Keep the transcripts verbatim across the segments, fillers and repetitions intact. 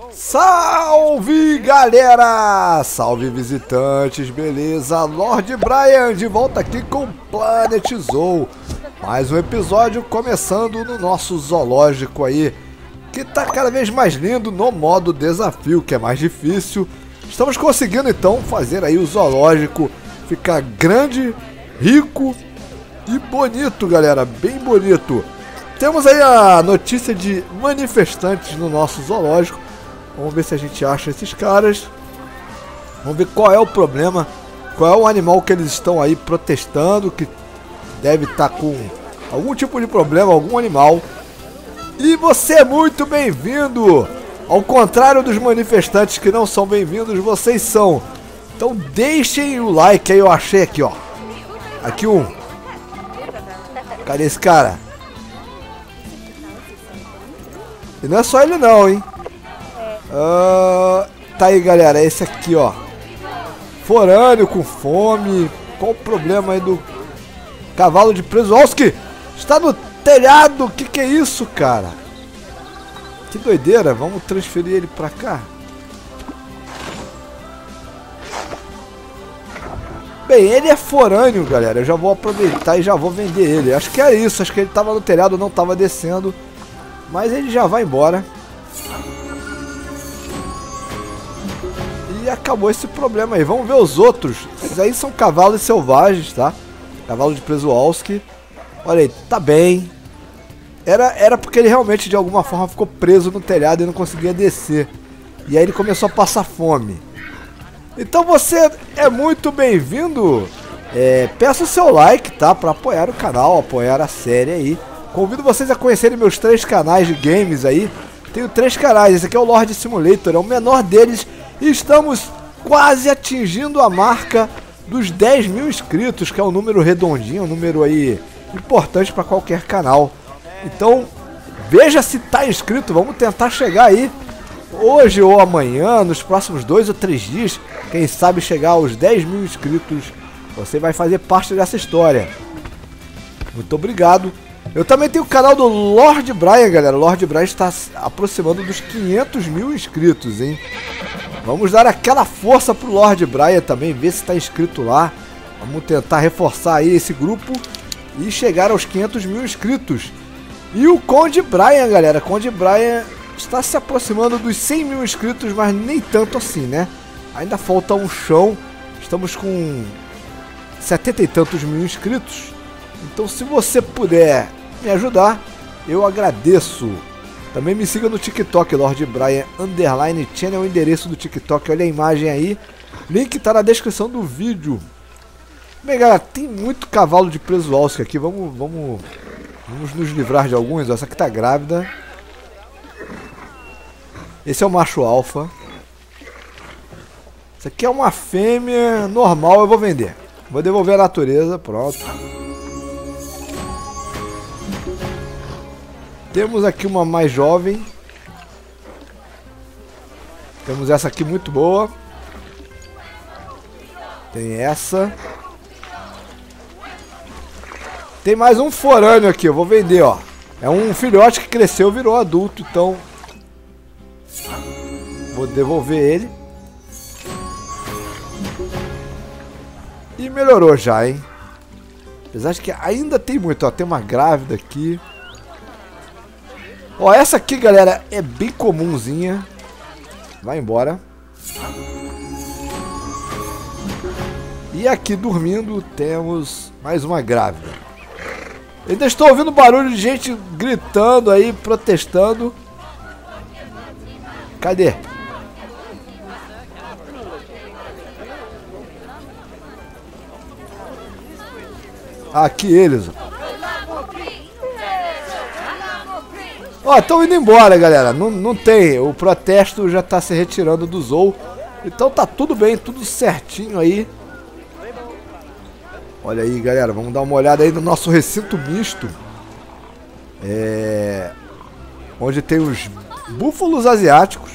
Salve galera! Salve visitantes, beleza? Lord Brian de volta aqui com Planet Zoo. Mais um episódio começando no nosso zoológico aí, que tá cada vez mais lindo no modo desafio, que é mais difícil. Estamos conseguindo então fazer aí o zoológico ficar grande, rico e bonito, galera, bem bonito. Temos aí a notícia de manifestantes no nosso zoológico. Vamos ver se a gente acha esses caras. Vamos ver qual é o problema, qual é o animal que eles estão aí protestando, que deve estar com algum tipo de problema, algum animal. E você é muito bem-vindo! Ao contrário dos manifestantes que não são bem-vindos, vocês são. Então deixem o like aí, eu achei aqui, ó. Aqui um. Cadê esse cara? E não é só ele não, hein? Uh, tá aí, galera, esse aqui, ó. Forâneo com fome. Qual o problema aí do cavalo de Przewalski? Está no telhado, que que é isso, cara? Que doideira, vamos transferir ele pra cá. Bem, ele é forâneo, galera. Eu já vou aproveitar e já vou vender ele. Acho que é isso, acho que ele tava no telhado, não tava descendo. Mas ele já vai embora. E acabou esse problema aí. Vamos ver os outros. Esses aí são cavalos selvagens, tá? Cavalo de Przewalski. Olha aí, tá bem. Era, era porque ele realmente de alguma forma ficou preso no telhado e não conseguia descer. E aí ele começou a passar fome. Então você é muito bem-vindo. É, peça o seu like, tá? Pra apoiar o canal, apoiar a série aí. Convido vocês a conhecerem meus três canais de games aí. Tenho três canais, esse aqui é o Lord Simulator, é o menor deles. E estamos quase atingindo a marca dos dez mil inscritos, que é um número redondinho, um número aí importante para qualquer canal. Então, veja se tá inscrito, vamos tentar chegar aí hoje ou amanhã, nos próximos dois ou três dias. Quem sabe chegar aos dez mil inscritos, você vai fazer parte dessa história. Muito obrigado. Eu também tenho o canal do Lord Brian, galera. O Lord Brian está aproximando dos quinhentos mil inscritos, hein? Vamos dar aquela força pro Lord Brian também, ver se está inscrito lá. Vamos tentar reforçar aí esse grupo e chegar aos quinhentos mil inscritos. E o Conde Brian, galera. Conde Brian está se aproximando dos cem mil inscritos, mas nem tanto assim, né? Ainda falta um chão. Estamos com setenta e tantos mil inscritos. Então, se você puder me ajudar, eu agradeço. Também me siga no TikTok, Lord Brian Underline Channel, o endereço do TikTok, olha a imagem aí. Link tá na descrição do vídeo. Bem, galera, tem muito cavalo de Przewalski aqui. Vamos, vamos, vamos nos livrar de alguns. Essa aqui tá grávida. Esse é o macho alfa. Esse aqui é uma fêmea normal, eu vou vender. Vou devolver a natureza, pronto. Temos aqui uma mais jovem. Temos essa aqui muito boa. Tem essa. Tem mais um forâneo aqui, eu vou vender, ó. É um filhote que cresceu, virou adulto, então vou devolver ele. E melhorou já, hein? Apesar de que ainda tem muito, ó. Tem uma grávida aqui. Ó, essa aqui, galera, é bem comumzinha. Vai embora. E aqui dormindo temos mais uma grávida. Ainda estou ouvindo barulho de gente gritando aí, protestando. Cadê? Aqui eles, ó. Ó, estão indo embora, galera. Não, não tem. O protesto já está se retirando do zoo. Então tá tudo bem, tudo certinho aí. Olha aí, galera. Vamos dar uma olhada aí no nosso recinto misto. É... Onde tem os búfalos asiáticos.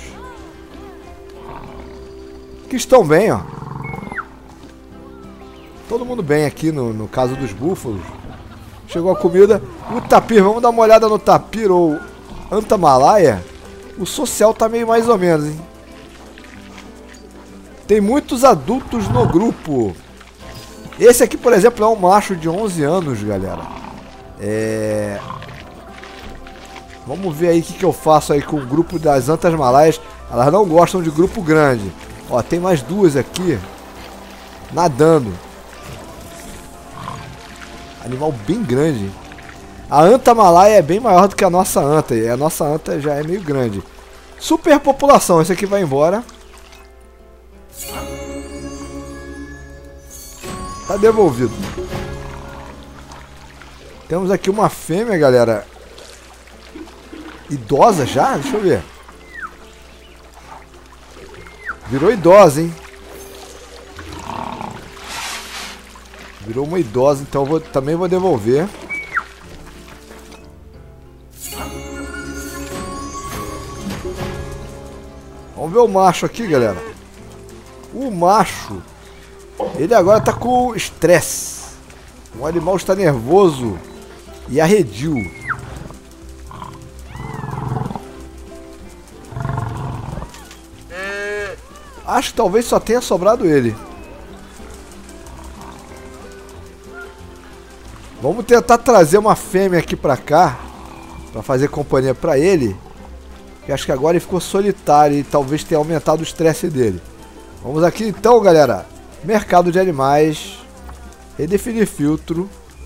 Que estão bem, ó. Todo mundo bem aqui no, no caso dos búfalos. Chegou a comida. O tapir, vamos dar uma olhada no tapir ou Antamalaya. O social tá meio mais ou menos, hein? Tem muitos adultos no grupo. Esse aqui, por exemplo, é um macho de onze anos, galera. É... Vamos ver aí o que, que eu faço aí com o grupo das antas malaias. Elas não gostam de grupo grande. Ó, tem mais duas aqui nadando. Animal bem grande. A anta malaia é bem maior do que a nossa anta. E a nossa anta já é meio grande. Superpopulação. Esse aqui vai embora. Tá devolvido. Temos aqui uma fêmea, galera. Idosa já? Deixa eu ver. Virou idosa, hein? Virou uma idosa, então eu vou, também vou devolver. Vamos ver o macho aqui, galera. O macho, ele agora tá com estresse. O animal está nervoso e arredio. Acho que talvez só tenha sobrado ele. Vamos tentar trazer uma fêmea aqui pra cá, pra fazer companhia pra ele. Que acho que agora ele ficou solitário e talvez tenha aumentado o estresse dele. Vamos aqui então, galera. Mercado de animais. Redefinir filtro.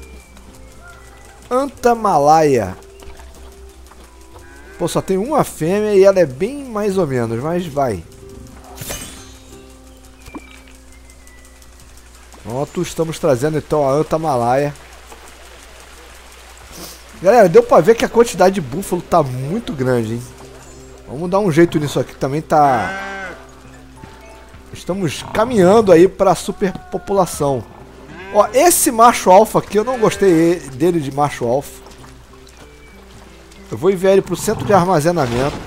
Anta malaia. Pô, só tem uma fêmea e ela é bem mais ou menos, mas vai. Pronto, estamos trazendo então a anta malaia. Galera, deu pra ver que a quantidade de búfalo tá muito grande, hein? Vamos dar um jeito nisso aqui, também tá... Estamos caminhando aí pra superpopulação. Ó, esse macho alfa aqui, eu não gostei dele de macho alfa. Eu vou enviar ele pro centro de armazenamento.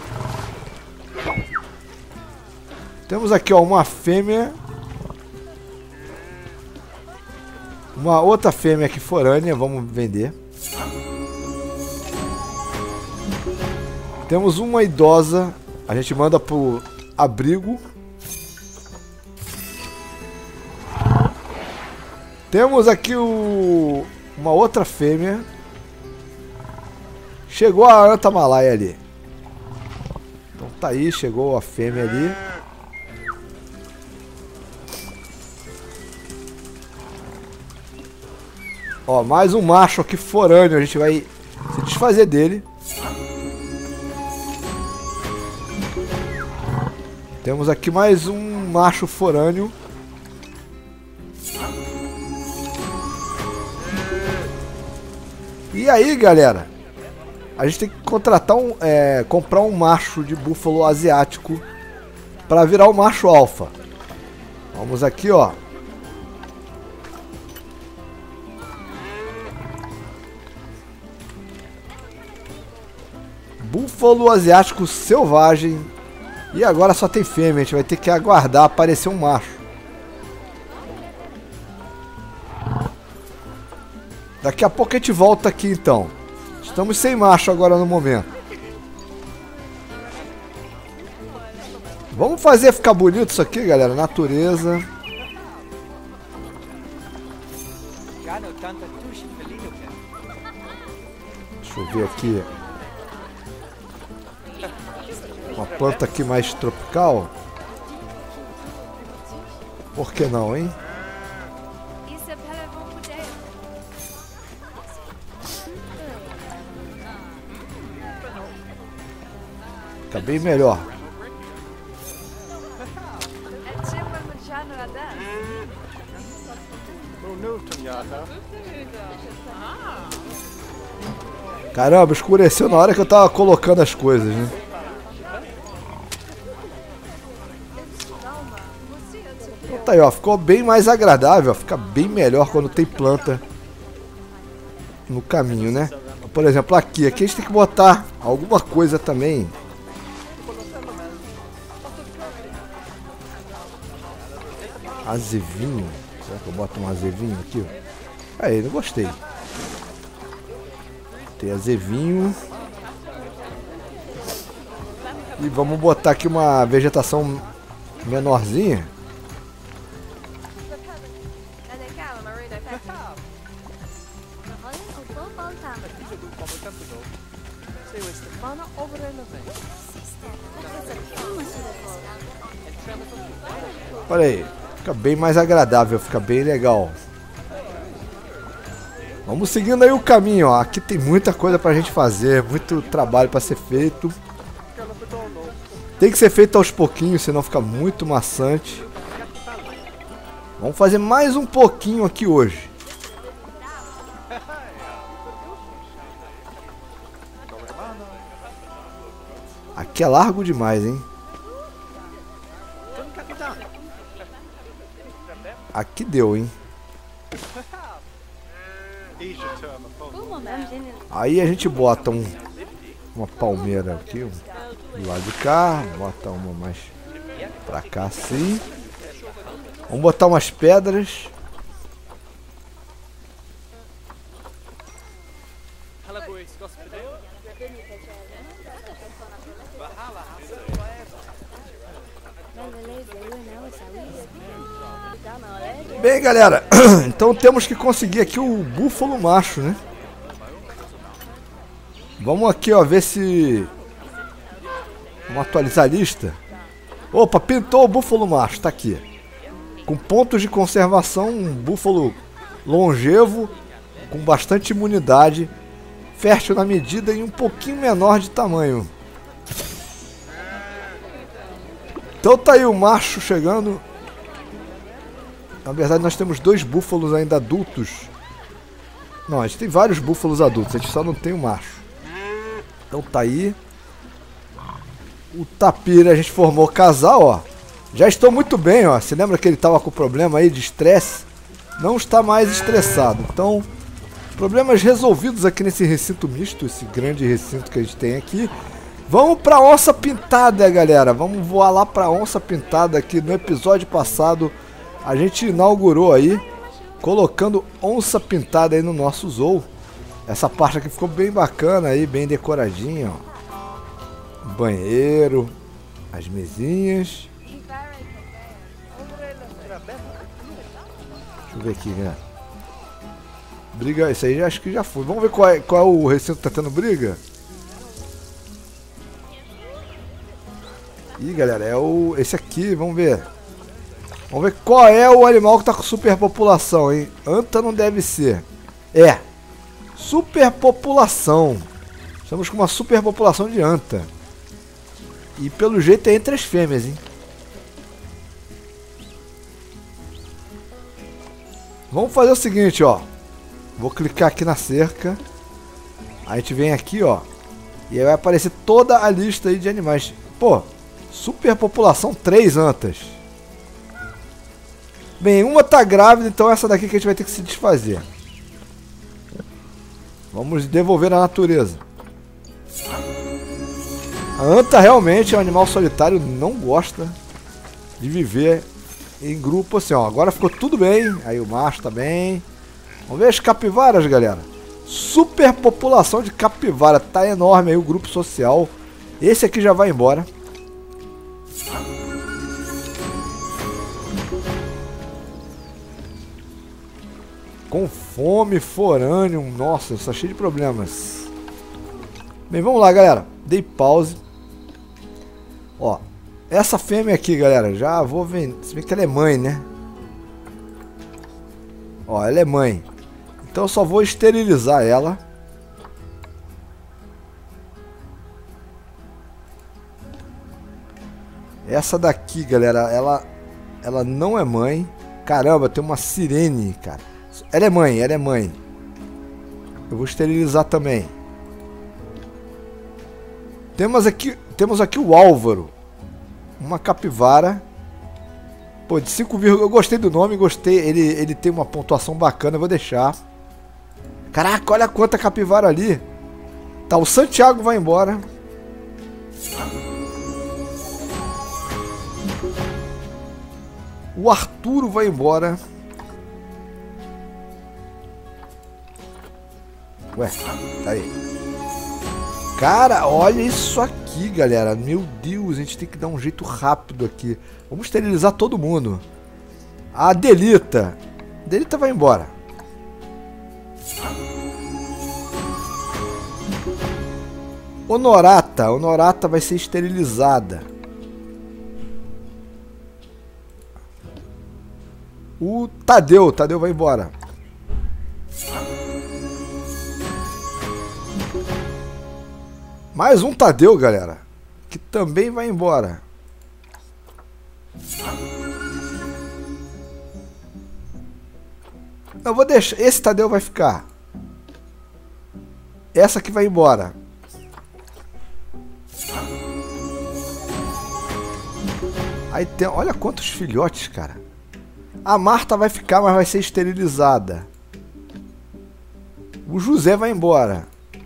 Temos aqui, ó, uma fêmea. Uma outra fêmea aqui forânea, vamos vender. Temos uma idosa, a gente manda pro abrigo. Temos aqui o... uma outra fêmea. Chegou a anta malaia ali. Então tá aí, chegou a fêmea ali. Ó, mais um macho aqui forâneo, a gente vai se desfazer dele. Temos aqui mais um macho forâneo. E aí, galera, a gente tem que contratar um, é, comprar um macho de búfalo asiático para virar o macho alfa. Vamos aqui, ó. Búfalo asiático selvagem. E agora só tem fêmea, a gente vai ter que aguardar aparecer um macho. Daqui a pouco a gente volta aqui então. Estamos sem macho agora no momento. Vamos fazer ficar bonito isso aqui, galera. Natureza. Deixa eu ver aqui. Uma planta aqui mais tropical. Por que não, hein? Fica bem melhor. Caramba, escureceu na hora que eu tava colocando as coisas, né? Então tá aí, ó, ficou bem mais agradável, ó, fica bem melhor quando tem planta no caminho, né? Por exemplo, aqui, aqui a gente tem que botar alguma coisa também. Azevinho. Será que eu boto um azevinho aqui? Aí, não gostei. Tem azevinho. E vamos botar aqui uma vegetação menorzinha. Olha aí, fica bem mais agradável, fica bem legal. Vamos seguindo aí o caminho, ó. Aqui tem muita coisa pra gente fazer, muito trabalho pra ser feito. Tem que ser feito aos pouquinhos, senão fica muito maçante. Vamos fazer mais um pouquinho aqui hoje. Aqui é largo demais, hein? Aqui deu, hein? Aí a gente bota um, uma palmeira aqui, um, do lado de cá, bota uma mais pra cá assim. Vamos botar umas pedras. Bem, galera, então temos que conseguir aqui o búfalo macho, né? Vamos aqui, ó, ver se... Vamos atualizar a lista. Opa, pintou o búfalo macho, tá aqui. Com pontos de conservação, um búfalo longevo, com bastante imunidade, fértil na medida e um pouquinho menor de tamanho. Então tá aí o macho chegando. Na verdade nós temos dois búfalos ainda adultos. Não, a gente tem vários búfalos adultos, a gente só não tem o macho. Então tá aí. O tapira a gente formou casal, ó. Já estou muito bem, ó. Você lembra que ele tava com problema aí de estresse? Não está mais estressado. Então, problemas resolvidos aqui nesse recinto misto, esse grande recinto que a gente tem aqui. Vamos pra onça pintada, galera. Vamos voar lá pra onça pintada aqui. No episódio passado a gente inaugurou aí, colocando onça pintada aí no nosso zoo. Essa parte aqui ficou bem bacana aí, bem decoradinha, ó. Banheiro, as mesinhas. Deixa eu ver aqui, né? Briga, isso aí já, acho que já foi. Vamos ver qual é, qual é o recinto que tá tendo briga. Ih, galera, é o esse aqui, vamos ver. Vamos ver qual é o animal que tá com superpopulação, hein? Anta não deve ser. É. Superpopulação. Estamos com uma superpopulação de anta. E pelo jeito é entre as fêmeas, hein? Vamos fazer o seguinte, ó. Vou clicar aqui na cerca. A gente vem aqui, ó. E aí vai aparecer toda a lista aí de animais. Pô, superpopulação três antas. Bem, uma tá grávida, então essa daqui que a gente vai ter que se desfazer. Vamos devolver à natureza. A anta realmente é um animal solitário, não gosta de viver em grupo assim, ó. Agora ficou tudo bem, aí o macho tá bem. Vamos ver as capivaras, galera. Superpopulação de capivara, tá enorme aí o grupo social. Esse aqui já vai embora. Com fome, forâneo, nossa, está cheio de problemas. Bem, vamos lá, galera. Dei pause. Ó, essa fêmea aqui, galera, já vou vender. Se bem que ela é mãe, né? Ó, ela é mãe. Então eu só vou esterilizar ela. Essa daqui, galera, ela, ela não é mãe. Caramba, tem uma sirene, cara. Ela é mãe, ela é mãe. Eu vou esterilizar também. Temos aqui, temos aqui o Álvaro. Uma capivara. Pô, de cinco, eu gostei do nome, gostei. Ele, ele tem uma pontuação bacana, eu vou deixar. Caraca, olha quanta capivara ali. Tá, o Santiago vai embora. O Arturo vai embora. Ué, tá aí. Cara, olha isso aqui. aqui, galera. Meu Deus, a gente tem que dar um jeito rápido aqui. Vamos esterilizar todo mundo. A Delita. Delita vai embora. Honorata. Honorata vai ser esterilizada. O Tadeu. Tadeu vai embora. Mais um Tadeu, galera. Que também vai embora. Eu vou deixar. Esse Tadeu vai ficar. Essa aqui vai embora. Aí tem. Olha quantos filhotes, cara. A Marta vai ficar, mas vai ser esterilizada. O José vai embora.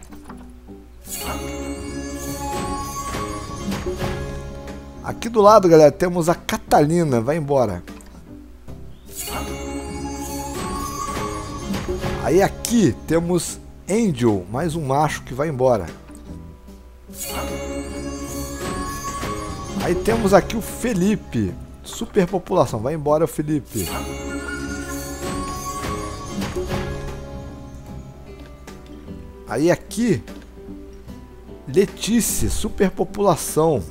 Aqui do lado, galera, temos a Catalina. Vai embora. Aí aqui temos Angel, mais um macho que vai embora. Aí temos aqui o Felipe. Superpopulação. Vai embora o Felipe. Aí aqui Letícia. Superpopulação.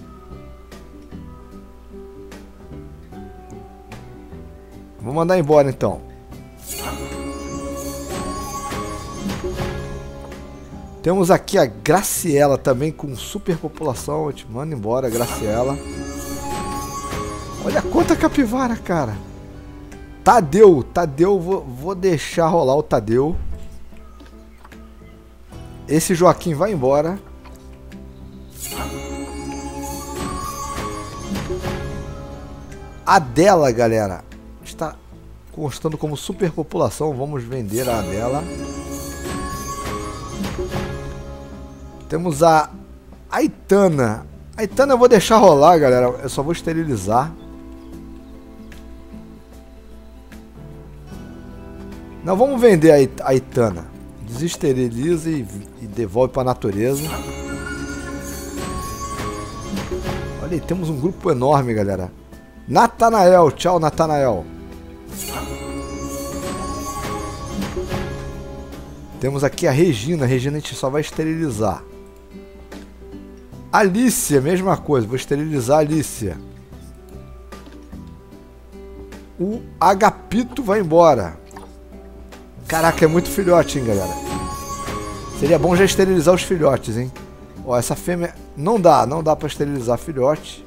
Vou mandar embora então. Temos aqui a Graciela também com superpopulação. Eu te mando embora, Graciela. Olha quanta capivara, cara. Tadeu, Tadeu, vou, vou deixar rolar o Tadeu. Esse Joaquim vai embora. A dela, galera, está constando como superpopulação. Vamos vender a dela. Temos a Aitana. A Aitana eu vou deixar rolar, galera. Eu só vou esterilizar. Não, vamos vender a Aitana. Desesteriliza e, e devolve para a natureza. Olha aí, temos um grupo enorme, galera. Natanael, tchau, Natanael. Temos aqui a Regina. A Regina a gente só vai esterilizar. Alicia, mesma coisa. Vou esterilizar a Alicia. O Agapito vai embora. Caraca, é muito filhote, hein, galera. Seria bom já esterilizar os filhotes, hein. Ó, essa fêmea... Não dá, não dá pra esterilizar filhote.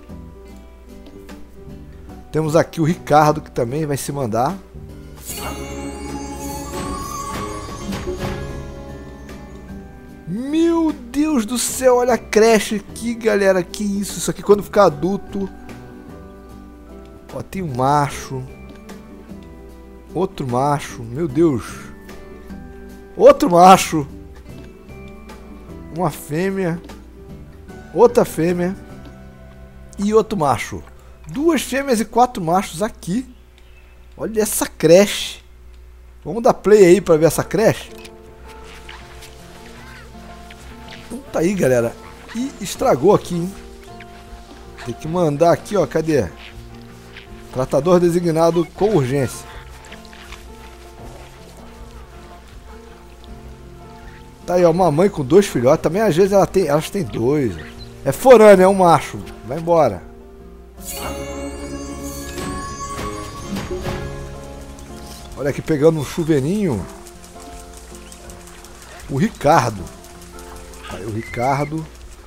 Temos aqui o Ricardo, que também vai se mandar. Meu Deus do céu, olha a creche aqui, galera. Que isso, isso aqui quando ficar adulto. Ó, tem um macho. Outro macho, meu Deus. Outro macho. Uma fêmea. Outra fêmea. E outro macho. Duas fêmeas e quatro machos aqui. Olha essa creche. Vamos dar play aí pra ver essa creche. Então tá aí, galera. E estragou aqui, hein? Tem que mandar aqui, ó. Cadê? Tratador designado com urgência. Tá aí, ó. Uma mãe com dois filhotes. Também às vezes ela tem, elas têm dois. É forânea, é um macho. Vai embora. Olha aqui pegando um chuveirinho. O Ricardo. Aí o Ricardo.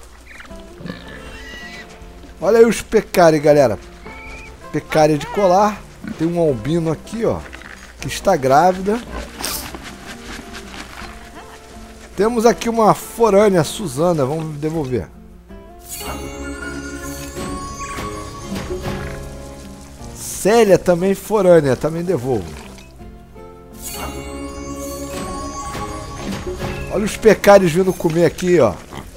Olha aí os pecari, galera. Pecária de colar. Tem um albino aqui, ó, que está grávida. Temos aqui uma forânea, Suzana. Vamos devolver. Célia também forânea. Também devolvo. Olha os pecários vindo comer aqui, ó.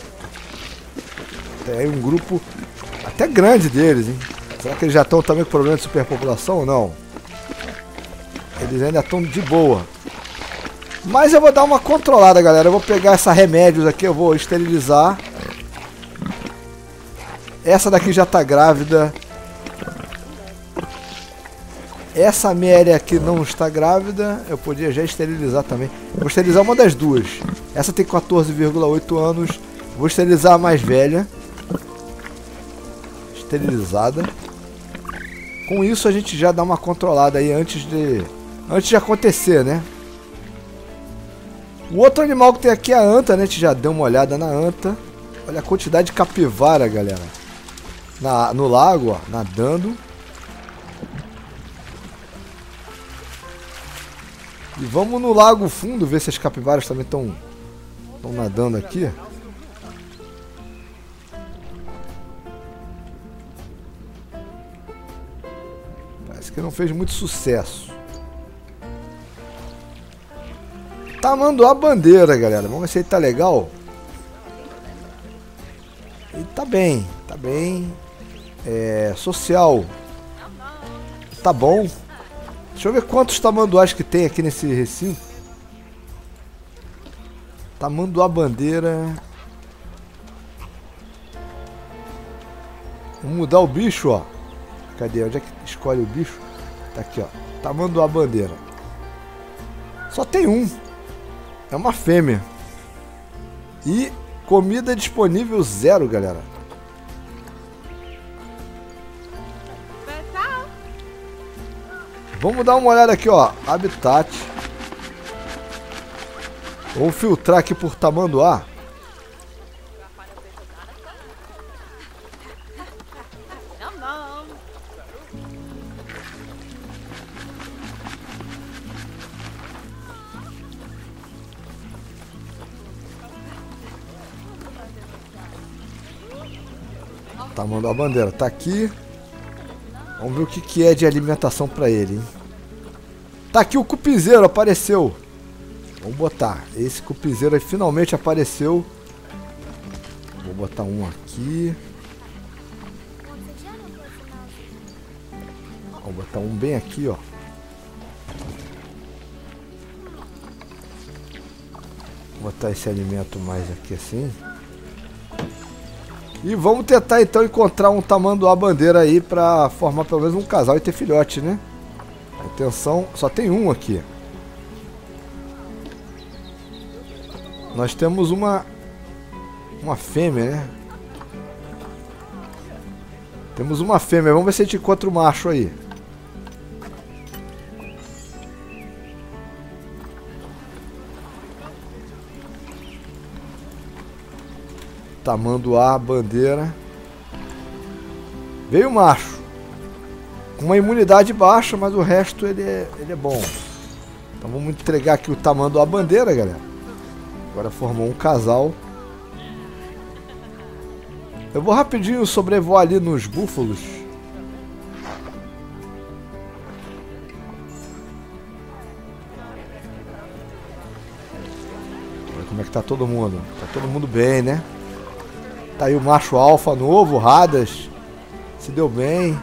Tem um grupo até grande deles, hein? Será que eles já estão também com problema de superpopulação ou não? Eles ainda estão de boa. Mas eu vou dar uma controlada, galera. Eu vou pegar essa remédios aqui, eu vou esterilizar. Essa daqui já tá grávida. Essa Amélia aqui não está grávida. Eu podia já esterilizar também. Vou esterilizar uma das duas. Essa tem quatorze vírgula oito anos. Vou esterilizar a mais velha. Esterilizada. Com isso a gente já dá uma controlada aí antes de... Antes de acontecer, né? O outro animal que tem aqui é a anta, né? A gente já deu uma olhada na anta. Olha a quantidade de capivara, galera. Na, no lago, ó, nadando. E vamos no lago fundo ver se as capivaras também estão estão nadando aqui. Parece que não fez muito sucesso. Tamanduá bandeira, galera. Vamos ver se ele tá legal. Ele tá bem, tá bem. É, social. Tá bom. Deixa eu ver quantos tamanduás que tem aqui nesse recinto. Tamanduá bandeira. Vamos mudar o bicho, ó. Cadê? Onde é que escolhe o bicho? Tá aqui, ó. Tamanduá bandeira. Só tem um. É uma fêmea. E comida disponível zero, galera. Vamos dar uma olhada aqui, ó. Habitat. Vamos filtrar aqui por tamanduá. Tamanduá bandeira. Tá aqui. Vamos ver o que, que é de alimentação pra ele, hein? Tá aqui o cupizeiro, apareceu. Vamos botar. Esse cupizeiro aí finalmente apareceu. Vou botar um aqui. Vou botar um bem aqui, ó. Vou botar esse alimento mais aqui assim. E vamos tentar então encontrar um tamanduá bandeira aí pra formar pelo menos um casal e ter filhote, né? Atenção, só tem um aqui. Nós temos uma uma fêmea, né? Temos uma fêmea, vamos ver se a gente encontra o macho aí. Tamanduá, bandeira. Veio o macho. Com uma imunidade baixa, mas o resto ele é, ele é bom. Então vamos entregar aqui o tamanduá bandeira, galera. Agora formou um casal. Eu vou rapidinho sobrevoar ali nos búfalos. Olha como é que tá todo mundo. Tá todo mundo bem, né? Tá aí o macho alfa novo, Radas. Se deu bem.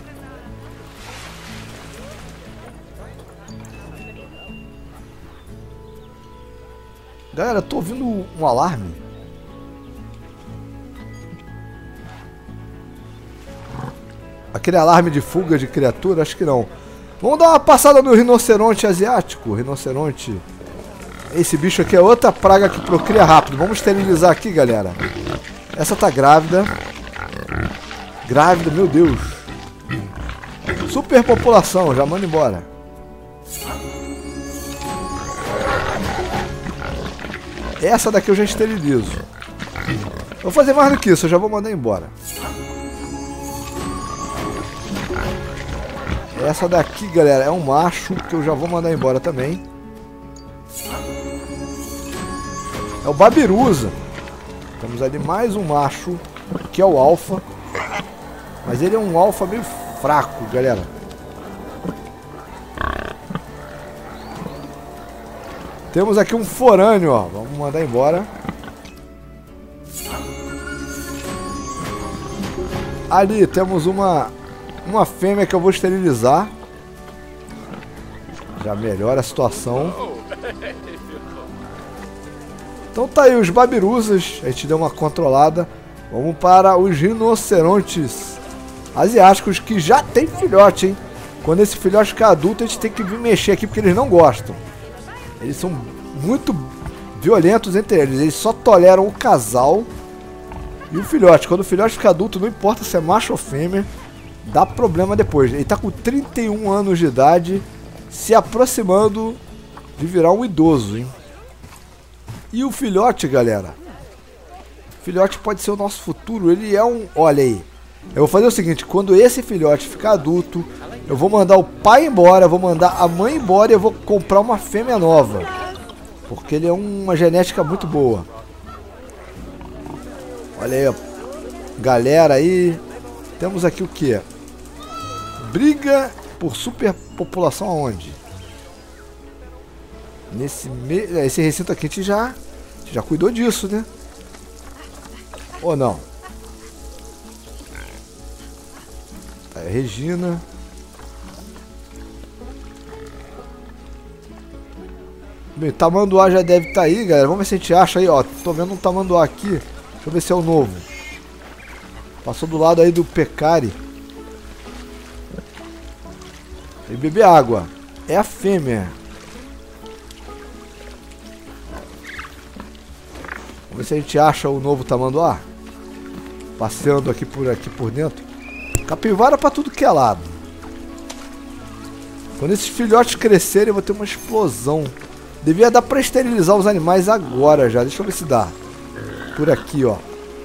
Galera, eu tô ouvindo um alarme. Aquele alarme de fuga de criatura? Acho que não. Vamos dar uma passada no rinoceronte asiático. Rinoceronte. Esse bicho aqui é outra praga que procria rápido. Vamos esterilizar aqui, galera. Essa tá grávida. Grávida, meu Deus. Superpopulação, já manda embora. Essa daqui eu já esterilizo. Vou fazer mais do que isso, eu já vou mandar embora. Essa daqui, galera, é um macho que eu já vou mandar embora também. É o Babirusa. Temos ali mais um macho, que é o alfa. Mas ele é um alfa meio fraco, galera. Temos aqui um forâneo, ó. Vamos mandar embora. Ali temos uma uma fêmea que eu vou esterilizar. Já melhora a situação. Então tá aí os babirusas. A gente deu uma controlada. Vamos para os rinocerontes asiáticos que já tem filhote, hein? Quando esse filhote ficar adulto, a gente tem que vir mexer aqui porque eles não gostam. Eles são muito violentos entre eles. Eles só toleram o casal e o filhote. Quando o filhote fica adulto, não importa se é macho ou fêmea, dá problema depois. Ele tá com trinta e um anos de idade, se aproximando de virar um idoso, hein? E o filhote, galera, o filhote pode ser o nosso futuro. Ele é um... Olha aí. Eu vou fazer o seguinte, quando esse filhote ficar adulto, eu vou mandar o pai embora, vou mandar a mãe embora e eu vou comprar uma fêmea nova. Porque ele é uma genética muito boa. Olha aí, ó. Galera aí. Temos aqui o que? Briga por superpopulação aonde? Nesse me... Esse recinto aqui a gente já, a gente já cuidou disso, né? Ou não? É, Regina. Bem, tamanduá já deve estar aí, galera. Vamos ver se a gente acha aí, ó. Tô vendo um tamanduá aqui. Deixa eu ver se é o novo. Passou do lado aí do Pecari. E beber água. É a fêmea. Vamos ver se a gente acha o novo tamanduá. Passeando aqui por aqui por dentro. Capivara pra tudo que é lado. Quando esses filhotes crescerem, eu vou ter uma explosão. Devia dar pra esterilizar os animais agora já. Deixa eu ver se dá. Por aqui, ó.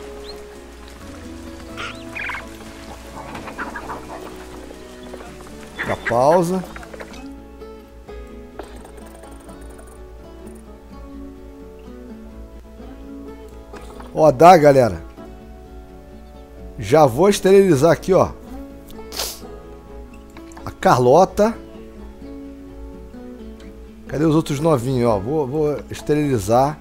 Dá pausa. Ó, dá, galera. Já vou esterilizar aqui, ó. A Carlota. Cadê os outros novinhos, ó? Vou, vou esterilizar.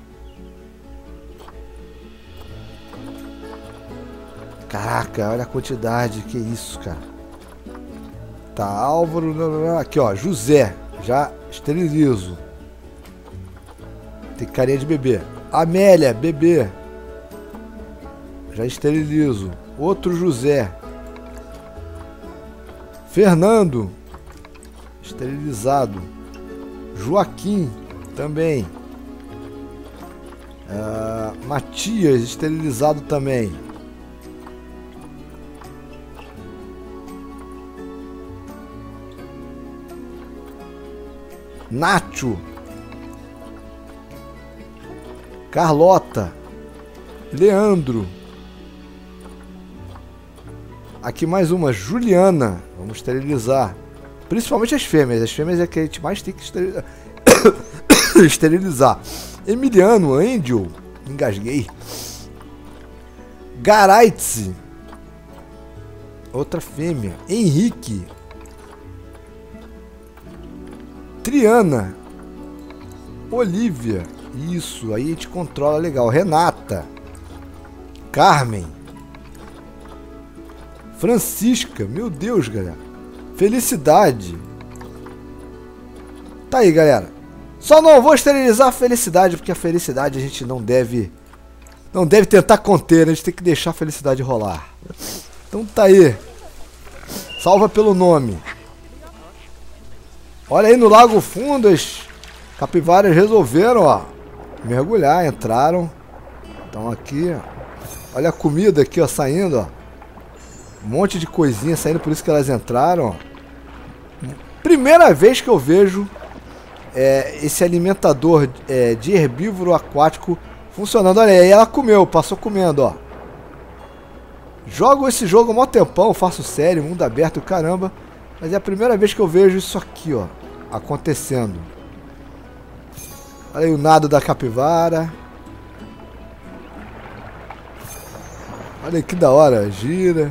Caraca, olha a quantidade. Que isso, cara. Tá, Álvaro. Aqui, ó. José. Já esterilizo. Tem carinha de bebê. Amélia, bebê. Já esterilizo. Outro José. Fernando. Esterilizado. Joaquim. Também. Uh, Matias. Esterilizado também. Nacho. Carlota. Leandro. Aqui mais uma, Juliana. Vamos esterilizar. Principalmente as fêmeas. As fêmeas é que a gente mais tem que esterilizar. esterilizar. Emiliano, Angel. Engasguei. Garaitze. Outra fêmea. Henrique. Triana. Olivia. Isso, aí a gente controla legal. Renata. Carmen. Francisca, meu Deus, galera. Felicidade. Tá aí, galera. Só não vou esterilizar a Felicidade, porque a Felicidade a gente não deve... Não deve tentar conter, a gente tem que deixar a Felicidade rolar. Então tá aí. Salva pelo nome. Olha aí no Lago Fundo, as capivaras resolveram, ó, mergulhar, entraram. Estão aqui, ó. Olha a comida aqui, ó, saindo, ó. Um monte de coisinha saindo, por isso que elas entraram. Primeira vez que eu vejo é, esse alimentador é, de herbívoro aquático funcionando. Olha aí, ela comeu, passou comendo, ó. Jogo esse jogo há mó tempão, faço série, mundo aberto, caramba. Mas é a primeira vez que eu vejo isso aqui, ó, acontecendo. Olha aí o nado da capivara. Olha aí que da hora, gira.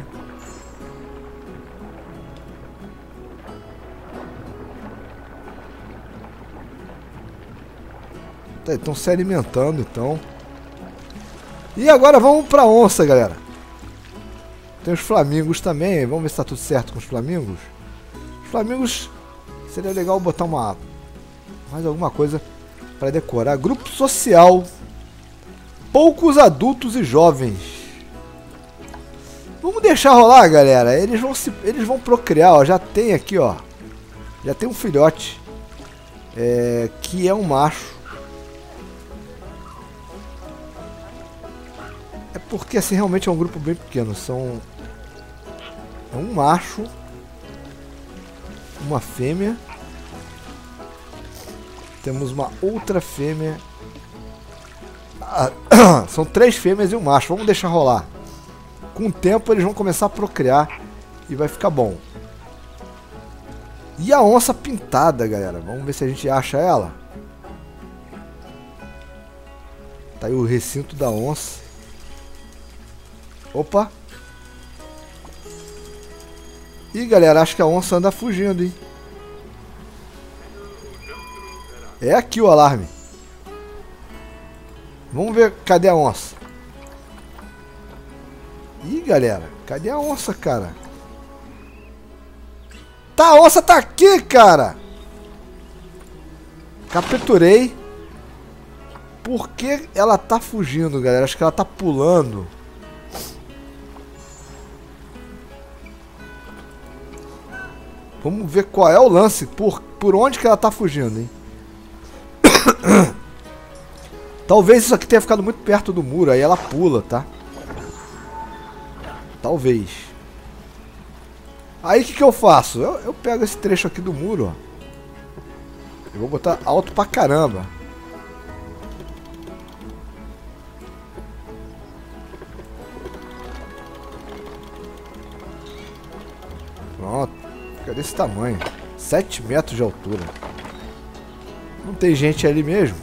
Estão se alimentando, então. E agora vamos pra onça, galera. Tem os flamingos também. Vamos ver se tá tudo certo com os flamingos. Os flamingos, seria legal botar uma... mais alguma coisa para decorar. Grupo social. Poucos adultos e jovens. Vamos deixar rolar, galera. Eles vão, se, eles vão procriar, ó. Já tem aqui, ó. Já tem um filhote. É, que é um macho. É porque, assim, realmente é um grupo bem pequeno. São... É um macho. Uma fêmea. Temos uma outra fêmea. Ah, são três fêmeas e um macho. Vamos deixar rolar. Com o tempo eles vão começar a procriar e vai ficar bom. E a onça pintada, galera. Vamos ver se a gente acha ela. Tá aí o recinto da onça. Opa. Ih, galera, acho que a onça anda fugindo, hein? É aqui o alarme. Vamos ver, cadê a onça? Ih, galera, cadê a onça, cara? Tá, a onça tá aqui, cara! Capturei. Por que ela tá fugindo, galera? Acho que ela tá pulando. Vamos ver qual é o lance. Por, por onde que ela tá fugindo, hein? Talvez isso aqui tenha ficado muito perto do muro. Aí ela pula, tá? Talvez. Aí o que que eu faço? Eu, eu pego esse trecho aqui do muro, ó. Eu vou botar alto pra caramba. Pronto. Fica desse tamanho. sete metros de altura. Não tem gente ali mesmo.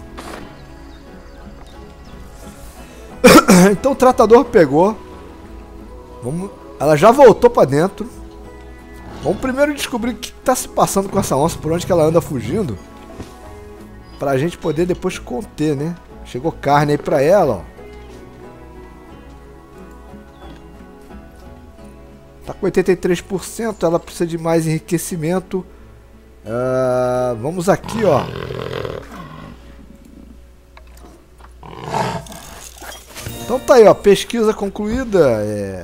Então o tratador pegou. Vamos... Ela já voltou pra dentro. Vamos primeiro descobrir o que tá se passando com essa onça. Por onde que ela anda fugindo. Pra gente poder depois conter, né? Chegou carne aí pra ela, ó. Tá com oitenta e três por cento. Ela precisa de mais enriquecimento. Uh, vamos aqui, ó. Então tá aí, ó. Pesquisa concluída. É...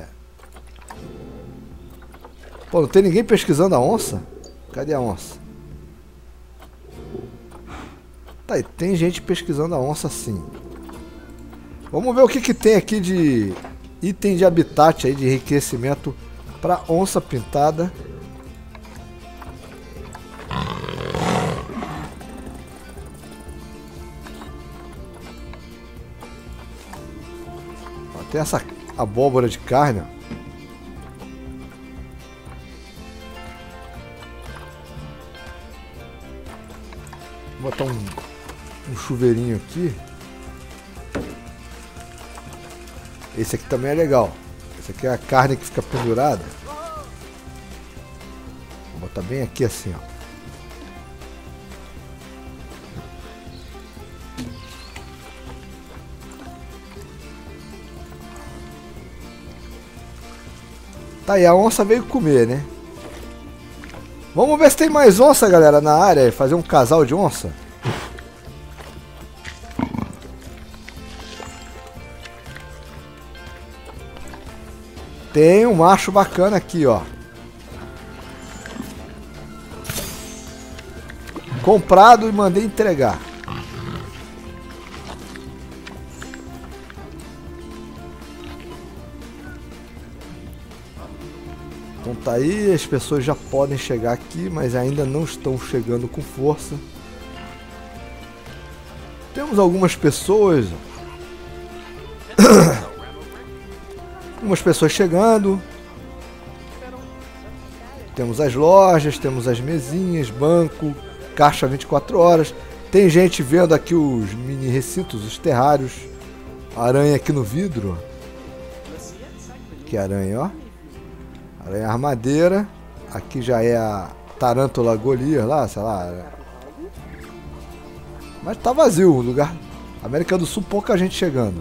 Pô, não tem ninguém pesquisando a onça? Cadê a onça? Tá aí, tem gente pesquisando a onça sim. Vamos ver o que que tem aqui de item de habitat aí, de enriquecimento para onça pintada. Ó, tem essa abóbora de carne, ó. Vou botar um, um chuveirinho aqui. Esse aqui também é legal. Esse aqui é a carne que fica pendurada. Vou botar bem aqui assim, ó. Tá aí, a onça veio comer, né? Vamos ver se tem mais onça, galera, na área. Fazer um casal de onça. Tem um macho bacana aqui, ó. Comprado e mandei entregar. Então tá aí, as pessoas já podem chegar aqui, mas ainda não estão chegando com força. Temos algumas pessoas. Algumas pessoas chegando. Temos as lojas, temos as mesinhas, banco, caixa vinte e quatro horas. Tem gente vendo aqui os mini recintos, os terrários. Aranha aqui no vidro. Que aranha, ó. Aranha armadeira. Aqui já é a tarântula Golias lá, sei lá. Mas tá vazio o lugar. América do Sul, pouca gente chegando.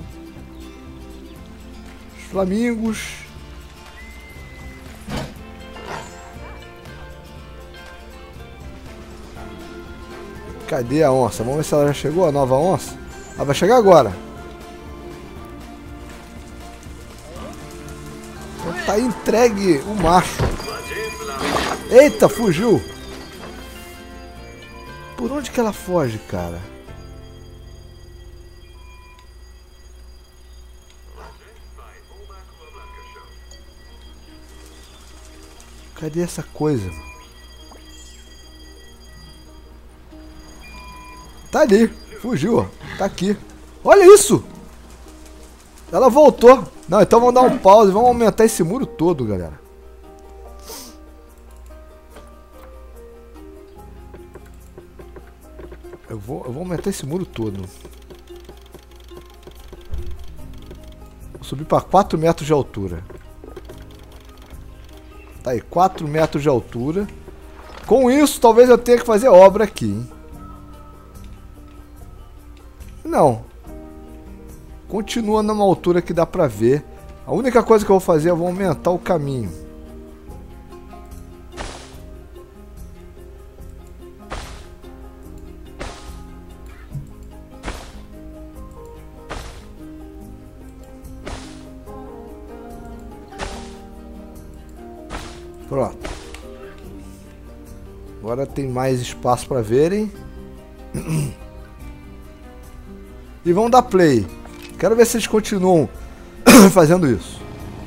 Os flamingos. Cadê a onça? Vamos ver se ela já chegou, a nova onça. Ela vai chegar agora. Tá entregue o macho. Eita, fugiu. Por onde que ela foge, cara? Cadê essa coisa? Tá ali. Fugiu, ó. Tá aqui. Olha isso! Ela voltou. Não, então vamos dar um pause. Vamos aumentar esse muro todo, galera. Eu vou, eu vou aumentar esse muro todo. Vou subir para quatro metros de altura. Tá aí, quatro metros de altura. Com isso, talvez eu tenha que fazer obra aqui, hein? Não. Continua numa altura que dá pra ver. A única coisa que eu vou fazer é eu vou aumentar o caminho. Pronto. Agora tem mais espaço para verem. E vão dar play. Quero ver se eles continuam fazendo isso.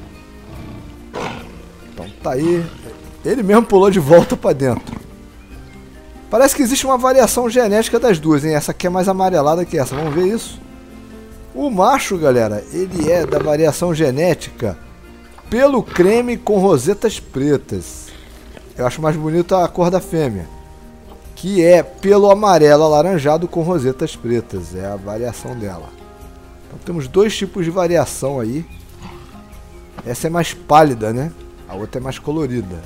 Então tá aí. Ele mesmo pulou de volta para dentro. Parece que existe uma variação genética das duas, hein? Essa aqui é mais amarelada que essa. Vamos ver isso. O macho, galera, ele é da variação genética pelo creme com rosetas pretas. Eu acho mais bonito a cor da fêmea, que é pelo amarelo alaranjado com rosetas pretas. É a variação dela. Então temos dois tipos de variação aí. Essa é mais pálida, né? A outra é mais colorida.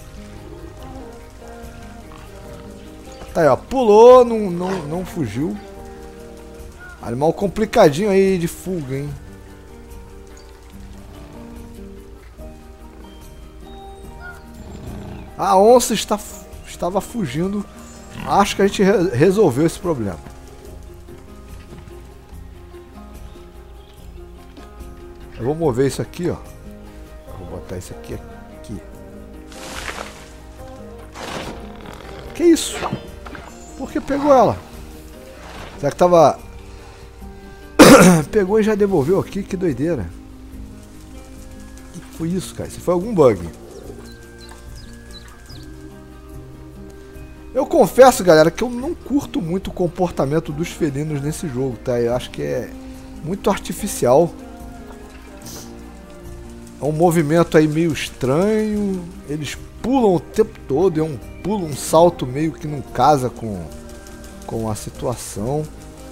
Tá aí, ó. Pulou, não, não, não fugiu. Animal complicadinho aí de fuga, hein? A onça está, estava fugindo. Acho que a gente re resolveu esse problema. Eu vou mover isso aqui, ó. Vou botar isso aqui aqui. Que isso? Por que pegou ela? Será que tava... Pegou e já devolveu aqui? Que doideira. O que foi isso, cara? Isso foi algum bug. Eu confesso, galera, que eu não curto muito o comportamento dos felinos nesse jogo, tá? Eu acho que é muito artificial. É um movimento aí meio estranho. Eles pulam o tempo todo, é um pulo, um salto meio que não casa com, com a situação.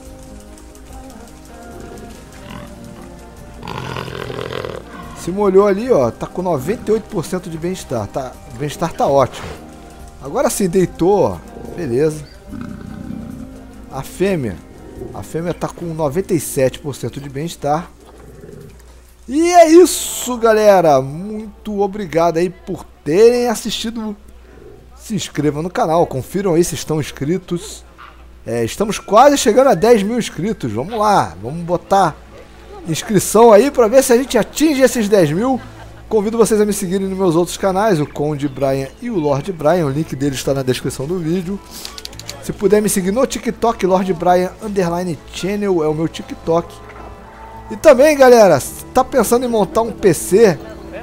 Se molhou ali, ó, tá com noventa e oito por cento de bem-estar. Tá, o bem-estar tá ótimo. Agora sim, deitou, ó. Beleza. A fêmea. A fêmea tá com noventa e sete por cento de bem-estar. E é isso, galera. Muito obrigado aí por terem assistido. Se inscrevam no canal. Confiram aí se estão inscritos. É, estamos quase chegando a dez mil inscritos. Vamos lá. Vamos botar inscrição aí para ver se a gente atinge esses dez mil. Convido vocês a me seguirem nos meus outros canais, o Conde Brian e o Lord Brian. O link deles está na descrição do vídeo. Se puder me seguir no TikTok, Lord Brian Underline Channel é o meu TikTok. E também, galera, se tá pensando em montar um P C,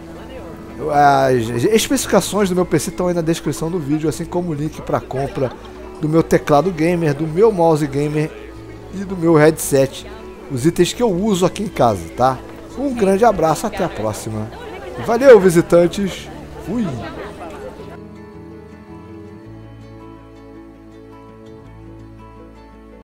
as especificações do meu P C estão aí na descrição do vídeo, assim como o link para compra do meu teclado gamer, do meu mouse gamer e do meu headset. Os itens que eu uso aqui em casa, tá? Um grande abraço, até a próxima. Valeu, visitantes. Fui.